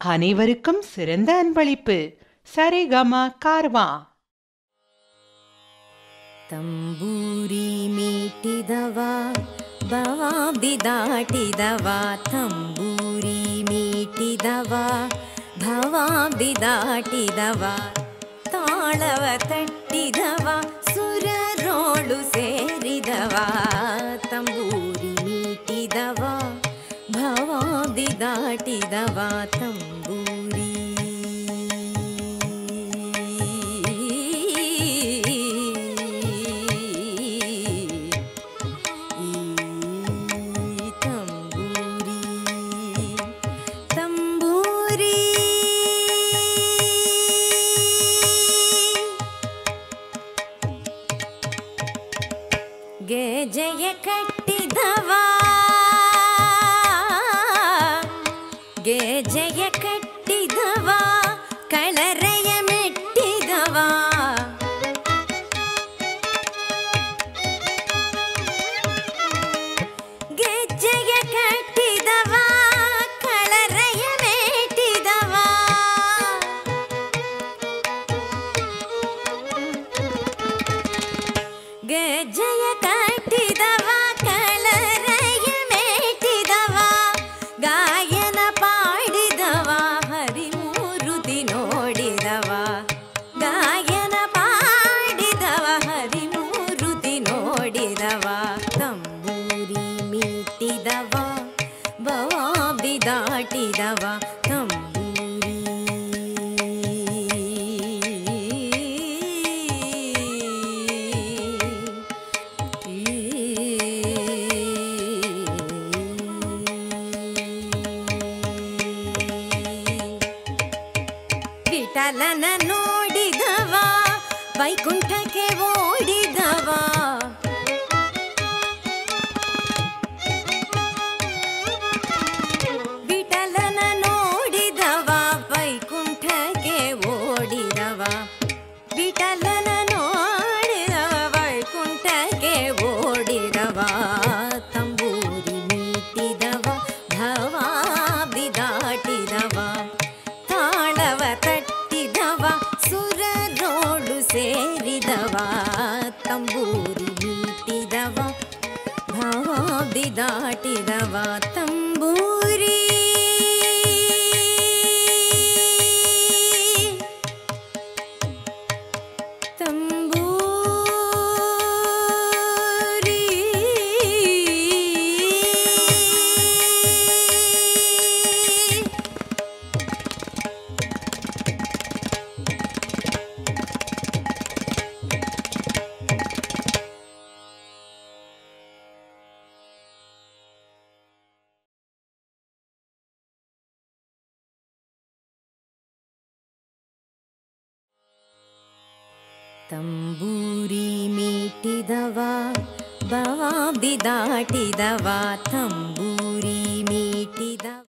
அனைவருக்கும் சிறந்த அன்பளிப்பு. சரிகம கார்வா. ತಂಬೂರಿ ಮೀಟಿದವ ಭವಾಬ್ದಿ ದಾಟಿದವ, ತಂಬೂರಿ ಮೀಟಿದವ ಭವಾಬ್ದಿ ದಾಟಿದವ, ತಾಳವ ತಟ್ಟಿದವ ಸುರರೋಳು ಸೇರಿದವ, ತಂಬೂರಿ ಮೀಟಿದವ ಭವಾಬ್ದಿ ದಾಟಿದವ ತಂಬೂರಿ. ಗೆಜೆಯ ಕಟ್ಟಿದವ ಗೆಜೆಯ ಕಟ್ಟಿದವ, ಕಳರೆಯ ಮೆಟ್ಟಿದವ, ಗೆಜ್ಜೆಯ ಕಟ್ಟಿದವ ಕಳರೆಯ ಮೆಟ್ಟಿದವ, ಗೆಜ್ಜೆಯ ಕಟ್ಟಿದವ ಕಳರೆಯ ಮೇಟಿದವ, ಗಾಯನ ಪಾಡಿದವ ಹರಿಮೂರುತಿ ನೋಡಿದವ, ಗಾಯನ ಪಾಡಿದವ ಹರಿಮೂರುತಿ ನೋಡಿದವ, ತಂಬೂರಿ ಮೀಟಿದವ ಭವಾಬ್ದಿ ದಾಟಿದವ ತಂಬೂರಿ. ವಿಠಲನ ನೋಡಿದವ ವೈಕುಂಠಕ್ಕೆ ಓಡಿದವ, ವಿಠಲನ ನೋಡಿದವ ವೈಕುಂಠಕ್ಕೆ ಓಡಿದವ, ವಿಠಲನ ನೋಡಿದವ ವೈಕುಂಠಕ್ಕೆ ಓಡಿದವ, ತಂಬೂರಿ ಮೀಟಿದವ ಭವಾಬ್ದಿ ದಾಟಿದವ, ತಾಳವ ತಟ್ಟಿದವ ಸುರರೋಳು ಸೇರಿದವ, ತಂಬೂರಿ ಮೀಟಿದವ ಭವಾಬ್ದಿ ದಾಟಿದವ ತಂಬೂರಿ. ತಂಬೂರಿ ಮೀಟಿದವ ಭವಾಬ್ದಿ ದಾಟಿದವ ತಂಬೂರಿ.